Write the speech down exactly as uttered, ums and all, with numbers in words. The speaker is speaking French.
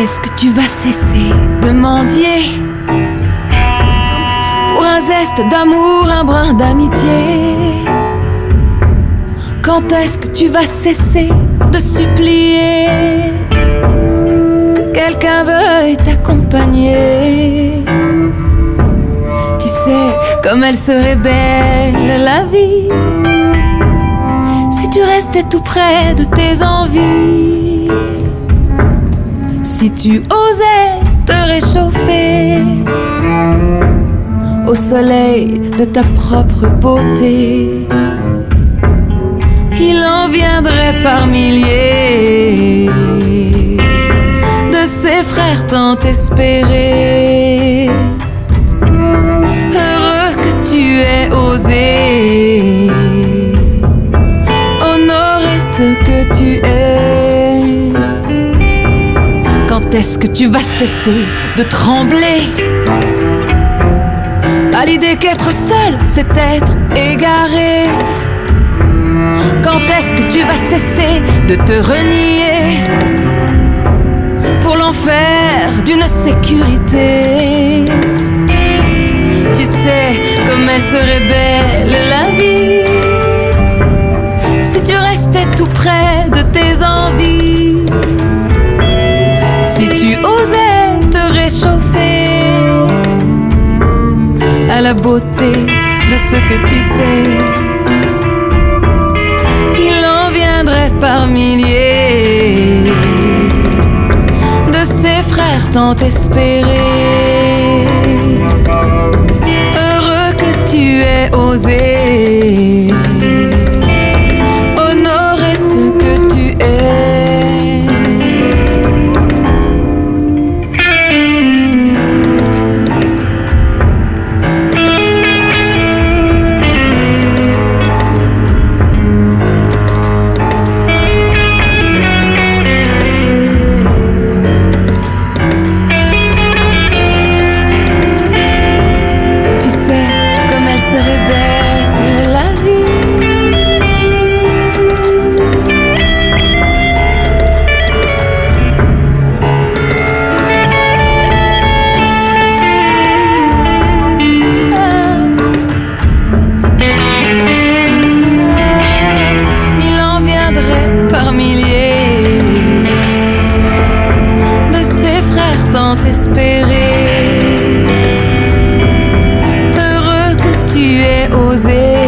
est-ce que tu vas cesser de mendier pour un zeste d'amour, un brin d'amitié? Quand est-ce que tu vas cesser de supplier que quelqu'un veuille t'accompagner? Tu sais comme elle serait belle la vie si tu restais tout près de tes envies, si tu osais te réchauffer au soleil de ta propre beauté. Il en viendrait par milliers de ses frères tant espérés. Heureux que tu aies osé honorer ce que tu es. Quand est-ce que tu vas cesser de trembler à l'idée qu'être seul, c'est être égaré? Quand est-ce que tu vas cesser de te renier pour l'enfer d'une sécurité? Tu sais comme elle serait belle la vie si tu restais tout près de tes envies, si tu osais te réchauffer à la beauté de ce que tu sais. Par milliers de ses frères tant espérés. Heureux que tu aies osé honorer ce que tu es. Espérer. Heureux que tu aies osé